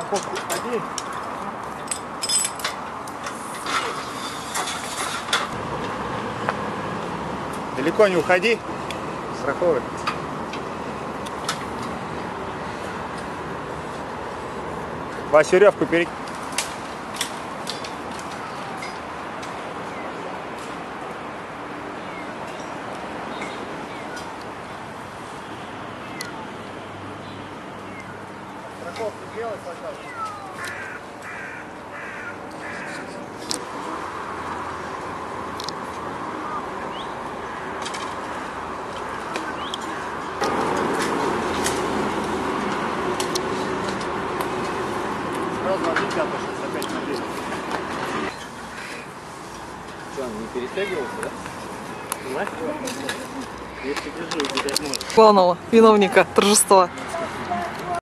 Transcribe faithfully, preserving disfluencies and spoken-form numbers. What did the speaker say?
Страховку ходи. Далеко не уходи. Страховый. Вась, веревку перекинь. Страховку делай, пожалуйста. Сразу один пятый шестьдесят пять на десять. Что, он не перестегивался, да? Если держи, убегать можно. Главного виновника торжества.